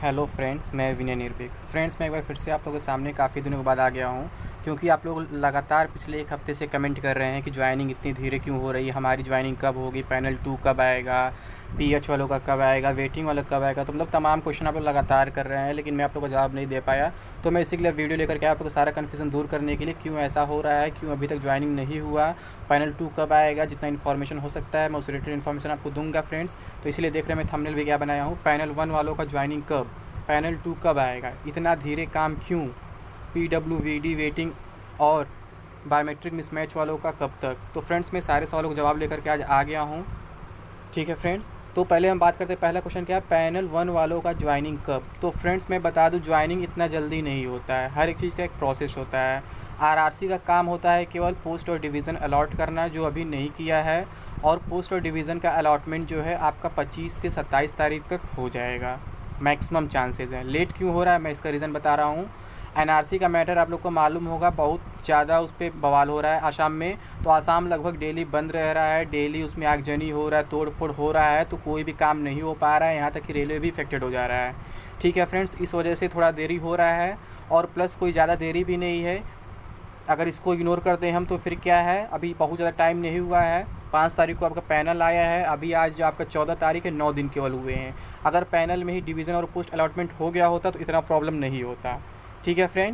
Hello friends, मैं विनय निर्भीक। Friends, मैं एक बार फिर से आप लोगों के सामने काफ़ी दिनों के बाद आ गया हूँ, क्योंकि आप लोग लगातार पिछले एक हफ़्ते से कमेंट कर रहे हैं कि ज्वाइनिंग इतनी धीरे क्यों हो रही है, हमारी ज्वाइनिंग कब होगी, पैनल 2 कब आएगा, पीएच वालों का कब आएगा, वेटिंग वाला कब आएगा। तो मतलब तमाम क्वेश्चन आप लोग लगातार कर रहे हैं, लेकिन मैं आप लोगों को जवाब नहीं दे पाया। तो मैं इसी के लिए वीडियो लेकर के आप लोग का सारा कन्फ्यूजन दूर करने के लिए, क्यों ऐसा हो रहा है, क्यों अभी तक ज्वाइनिंग नहीं हुआ, पैनल 2 कब आएगा, जितना इन्फॉर्मेशन हो सकता है मैं उस रिलेटेड इन्फॉर्मेशन आपको दूंगा फ्रेंड्स। तो इसलिए देख रहे हैं मैं थंबनेल भी क्या बनाया हूँ, पैनल 1 वालों का ज्वाइनिंग कब, पैनल 2 कब आएगा, इतना धीरे काम क्यों, पीडब्ल्यूवीडी वेटिंग और बायोमेट्रिक मिसमैच वालों का कब तक। तो फ्रेंड्स, मैं सारे सवालों का जवाब लेकर के आज आ गया हूँ। ठीक है फ्रेंड्स, तो पहले हम बात करते हैं, पहला क्वेश्चन क्या है, पैनल 1 वालों का ज्वाइनिंग कब। तो फ्रेंड्स, मैं बता दूं, ज्वाइनिंग इतना जल्दी नहीं होता है, हर एक चीज़ का एक प्रोसेस होता है। आरआरसी का काम होता है केवल पोस्ट और डिवीज़न अलॉट करना, जो अभी नहीं किया है, और पोस्ट और डिवीज़न का अलॉटमेंट जो है आपका 25 से 27 तारीख तक हो जाएगा, मैक्सिमम चांसेस हैं। लेट क्यों हो रहा है, मैं इसका रीज़न बता रहा हूँ। एनआरसी का मैटर आप लोग को मालूम होगा, बहुत ज़्यादा उस पर बवाल हो रहा है आसाम में। तो आसाम लगभग डेली बंद रह रहा है, डेली उसमें आगजनी हो रहा है, तोड़ फोड़ हो रहा है, तो कोई भी काम नहीं हो पा रहा है, यहाँ तक कि रेलवे भी इफेक्टेड हो जा रहा है। ठीक है फ्रेंड्स, इस वजह से थोड़ा देरी हो रहा है, और प्लस कोई ज़्यादा देरी भी नहीं है। अगर इसको इग्नोर कर दें हम तो फिर क्या है, अभी बहुत ज़्यादा टाइम नहीं हुआ है। 5 तारीख को आपका पैनल आया है, अभी आज आपका 14 तारीख है, 9 दिन केवल हुए हैं। अगर पैनल में ही डिवीज़न और पोस्ट अलॉटमेंट हो गया होता तो इतना प्रॉब्लम नहीं होता। ठीक है फ्रेंड,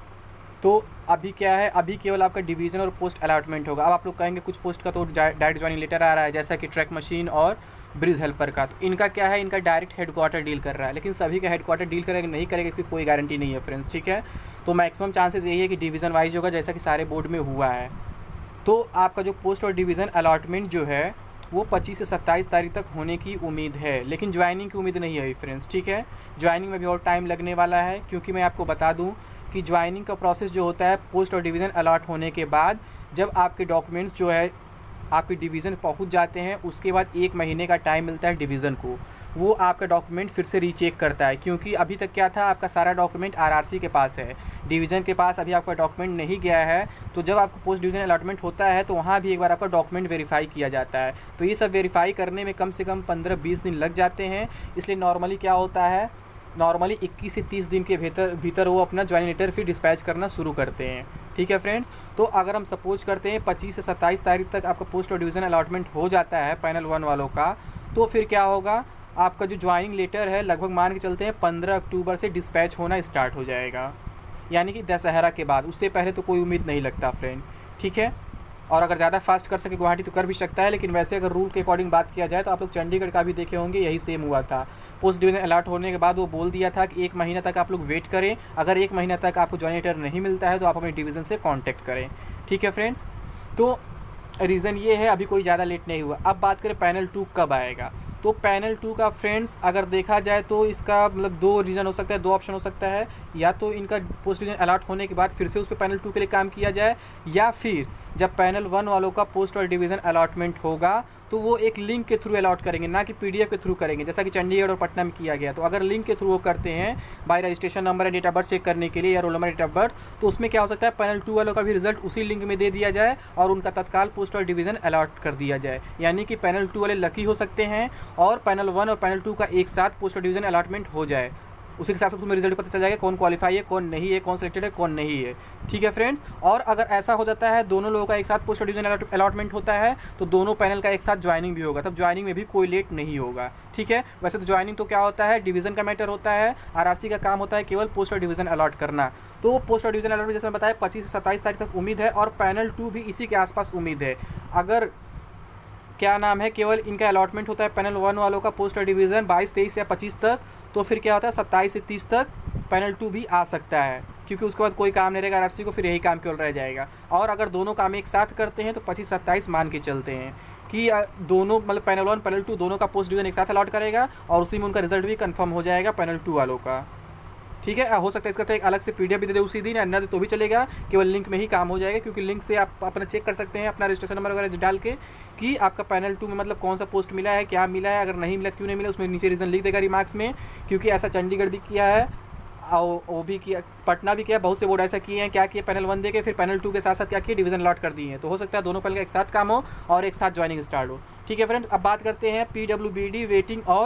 तो अभी क्या है, अभी केवल आपका डिवीज़न और पोस्ट अलॉटमेंट होगा। अब आप लोग कहेंगे कुछ पोस्ट का तो डायरेक्ट ज्वाइनिंग लेटर आ रहा है, जैसा कि ट्रैक मशीन और ब्रिज हेल्पर का। तो इनका क्या है, इनका डायरेक्ट हेडक्वार्टर डील कर रहा है, लेकिन सभी का हेडक्वार्टर डील करेगा नहीं करेगा इसकी कोई गारंटी नहीं है फ्रेंड्स। ठीक है, तो मैक्सिमम चांसेस यही है कि डिवीज़न वाइज होगा, जैसा कि सारे बोर्ड में हुआ है। तो आपका जो पोस्ट और डिवीज़न अलॉटमेंट जो है वो 25 से 27 तारीख तक होने की उम्मीद है, लेकिन ज्वाइनिंग की उम्मीद नहीं है फ्रेंड्स। ठीक है, ज्वाइनिंग में भी और टाइम लगने वाला है, क्योंकि मैं आपको बता दूं कि ज्वाइनिंग का प्रोसेस जो होता है, पोस्ट और डिवीज़न अलॉट होने के बाद जब आपके डॉक्यूमेंट्स जो है आपके डिवीज़न पहुंच जाते हैं, उसके बाद 1 महीने का टाइम मिलता है डिवीज़न को, वो आपका डॉक्यूमेंट फिर से रीचेक करता है। क्योंकि अभी तक क्या था, आपका सारा डॉक्यूमेंट आरआरसी के पास है, डिवीज़न के पास अभी आपका डॉक्यूमेंट नहीं गया है। तो जब आपको पोस्ट डिवीज़न अलॉटमेंट होता है तो वहाँ भी एक बार आपका डॉक्यूमेंट वेरीफाई किया जाता है। तो ये सब वेरीफाई करने में कम से कम 15-20 दिन लग जाते हैं। इसलिए नॉर्मली क्या होता है, नॉर्मली 21 से 30 दिन के भीतर वो अपना ज्वाइनिंग लेटर फिर डिस्पैच करना शुरू करते हैं। ठीक है फ्रेंड्स, तो अगर हम सपोज करते हैं 25 से 27 तारीख तक आपका पोस्ट और डिवीज़न अलॉटमेंट हो जाता है पैनल 1 वालों का, तो फिर क्या होगा, आपका जो ज्वाइनिंग लेटर है लगभग मान के चलते हैं 15 अक्टूबर से डिस्पैच होना स्टार्ट हो जाएगा, यानी कि दशहरा के बाद। उससे पहले तो कोई उम्मीद नहीं लगता फ्रेंड। ठीक है, और अगर ज़्यादा फास्ट कर सके गुवाहाटी तो कर भी सकता है, लेकिन वैसे अगर रूल के अकॉर्डिंग बात किया जाए तो आप लोग चंडीगढ़ का भी देखे होंगे, यही सेम हुआ था। पोस्ट डिवीज़न अलॉट होने के बाद वो बोल दिया था कि 1 महीना तक आप लोग वेट करें, अगर 1 महीना तक आपको ज्वाइनिंग लेटर नहीं मिलता है तो आप अपने डिवीज़न से कॉन्टैक्ट करें। ठीक है फ्रेंड्स, तो रीज़न ये है, अभी कोई ज़्यादा लेट नहीं हुआ। अब बात करें पैनल 2 कब आएगा। तो पैनल 2 का फ्रेंड्स अगर देखा जाए तो इसका मतलब 2 रीज़न हो सकता है, 2 ऑप्शन हो सकता है। या तो इनका पोस्ट डिवीज़न अलॉट होने के बाद फिर से उस पर पैनल 2 के लिए काम किया जाए, या फिर जब पैनल 1 वालों का पोस्ट और डिवीज़न अलॉटमेंट होगा तो वो एक लिंक के थ्रू अलॉट करेंगे, ना कि पीडीएफ के थ्रू करेंगे, जैसा कि चंडीगढ़ और पटना में किया गया। तो अगर लिंक के थ्रू वो करते हैं by registration number and date of birth check करने के लिए, या roll number date of birth, तो उसमें क्या हो सकता है, पैनल 2 वालों का भी रिजल्ट उसी लिंक में दे दिया जाए और उनका तत्काल पोस्ट और डिवीज़न अलॉट कर दिया जाए। यानी कि पैनल 2 वाले लकी हो सकते हैं और पैनल 1 और पैनल 2 का एक साथ पोस्ट और डिवीज़न अलॉटमेंट हो जाए। उसी के साथ साथ तुम्हें रिजल्ट पता चल जाएगा कौन क्वालिफाई है, कौन नहीं है, कौन सिलेक्टेड है, कौन नहीं है। ठीक है फ्रेंड्स, और अगर ऐसा हो जाता है, दोनों लोगों का एक साथ पोस्ट और डिवीज़न अलॉटमेंट होता है, तो दोनों पैनल का एक साथ ज्वाइनिंग भी होगा, तब ज्वाइनिंग में भी कोई लेट नहीं होगा। ठीक है, वैसे तो ज्वाइनिंग तो क्या होता है, डिवीज़न का मैटर होता है, आरआरसी का काम होता है केवल पोस्ट और डिवीज़न अलॉट करना। तो पोस्ट और डिवीज़न अलॉटमेंट जैसे मैं बताया 25 से 27 तारीख तक उम्मीद है, और पैनल 2 भी इसी के आसपास उम्मीद है। अगर क्या नाम है, केवल इनका अलॉटमेंट होता है पैनल 1 वालों का पोस्ट और डिवीज़न 22, 23 या 25 तक, तो फिर क्या होता है 27 से 30 तक पैनल 2 भी आ सकता है, क्योंकि उसके बाद कोई काम नहीं रहेगा आरआरसी को, फिर यही काम केवल रह जाएगा। और अगर दोनों काम एक साथ करते हैं तो 25-27 मान के चलते हैं कि दोनों मतलब पैनल 1 पैनल 2 दोनों का पोस्ट डिवीज़न एक साथ अलॉट करेगा, और उसी में उनका रिजल्ट भी कंफर्म हो जाएगा पैनल 2 वालों का। ठीक है, हो सकता है इसका तो एक अलग से पीडीएफ भी दे दे उसी दिन, अन्य तो भी चलेगा, केवल लिंक में ही काम हो जाएगा, क्योंकि लिंक से आप अपना चेक कर सकते हैं अपना रजिस्ट्रेशन नंबर वगैरह डाल के कि आपका पैनल 2 में मतलब कौन सा पोस्ट मिला है, क्या मिला है, अगर नहीं मिला क्यों नहीं मिला, उसमें नीचे रीज़न लिख देगा रिमार्क्स में। क्योंकि ऐसा चंडीगढ़ भी किया है और वो भी किया, पटना भी किया, बहुत से बोर्ड ऐसा किए हैं, क्या किए, पैनल 1 दे के फिर पैनल 2 के साथ साथ क्या किए, डिवीज़न अलॉट कर दिए हैं। तो हो सकता है दोनों पैनल का एक साथ काम हो और एक साथ ज्वाइनिंग स्टार्ट हो। ठीक है फ्रेंड्स, अब बात करते हैं पीडब्ल्यूबीडी वेटिंग और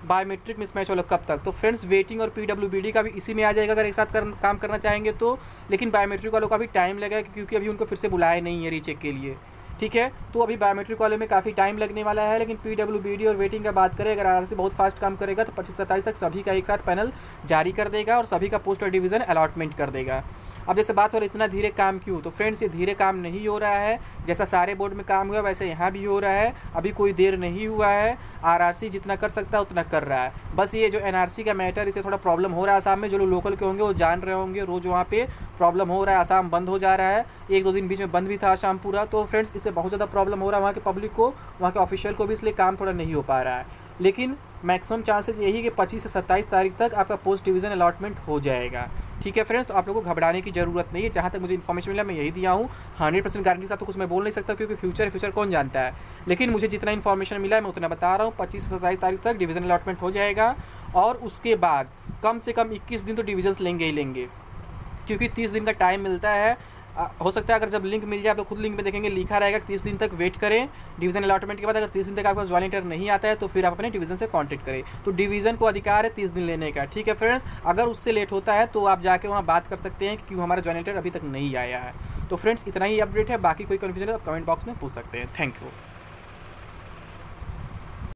बायोमेट्रिक मिसमैच वाला कब तक? तो फ्रेंड्स वेटिंग और पीडब्ल्यूबीडी का भी इसी में आ जाएगा अगर एक साथ काम करना चाहेंगे तो, लेकिन बायोमेट्रिक वालों का भी टाइम लगेगा क्योंकि अभी उनको फिर से बुलाया नहीं है रीचेक के लिए, ठीक है। तो अभी बायोमेट्रिक वाले में काफ़ी टाइम लगने वाला है, लेकिन पीडब्ल्यूबीडी और वेटिंग का बात करें, अगर आरआरसी बहुत फास्ट काम करेगा तो 25-27 तक सभी का एक साथ पैनल जारी कर देगा और सभी का पोस्ट और डिवीज़न अलॉटमेंट कर देगा। अब जैसे बात हो रही इतना धीरे काम क्यों, तो फ्रेंड्स ये धीरे काम नहीं हो रहा है, जैसा सारे बोर्ड में काम हुआ वैसे यहाँ भी हो रहा है, अभी कोई देर नहीं हुआ है। आरआरसी जितना कर सकता है उतना कर रहा है, बस ये जो एनआरसी का मैटर इसे थोड़ा प्रॉब्लम हो रहा है आसाम में। जो लोग लोकल के होंगे वो जान रहे होंगे, रोज़ वहाँ पे प्रॉब्लम हो रहा है, आसाम बंद हो जा रहा है, 1-2 दिन बीच में बंद भी था आसाम पूरा। तो फ्रेंड्स इससे बहुत ज़्यादा प्रॉब्लम हो रहा है वहाँ के पब्लिक को, वहाँ के ऑफिशियल को भी, इसलिए काम थोड़ा नहीं हो पा रहा है। लेकिन मैक्सिमम चांसेस यही कि 25 से 27 तारीख तक आपका पोस्ट डिवीज़न अलॉटमेंट हो जाएगा, ठीक है फ्रेंड्स। तो आप लोगों को घबराने की ज़रूरत नहीं है, जहाँ तक मुझे इन्फॉर्मेशन मिला मैं यही दिया हूँ। 100% गारंटी के साथ तो कुछ मैं बोल नहीं सकता क्योंकि फ्यूचर कौन जानता है, लेकिन मुझे जितना इन्फॉर्मेशन मिला है मैं उतना बता रहा हूँ। 25 से 27 तारीख तक डिवीज़न अलॉटमेंट हो जाएगा और उसके बाद कम से कम 21 दिन तो डिवीजन्स लेंगे ही लेंगे, क्योंकि 30 दिन का टाइम मिलता है। हो सकता है अगर जब लिंक मिल जाए, आप लोग खुद लिंक में देखेंगे लिखा रहेगा 30 दिन तक वेट करें डिवीज़न अलॉटमेंट के बाद। अगर 30 दिन तक आपके पास ज्वाइनिंग लेटर नहीं आता है तो फिर आप अपने डिवीज़न से कांटेक्ट करें। तो डिवीज़न को अधिकार है 30 दिन लेने का, ठीक है फ्रेंड्स। अगर उससे लेट होता है तो आप जाके वहाँ बात कर सकते हैं कि क्यों हमारा ज्वाइनिंग लेटर अभी तक नहीं आया है। तो फ्रेंड्स इतना ही अपडेट है, बाकी कोई कन्फ्यूजन है तो कमेंट बॉक्स में पूछ सकते हैं। Thank you.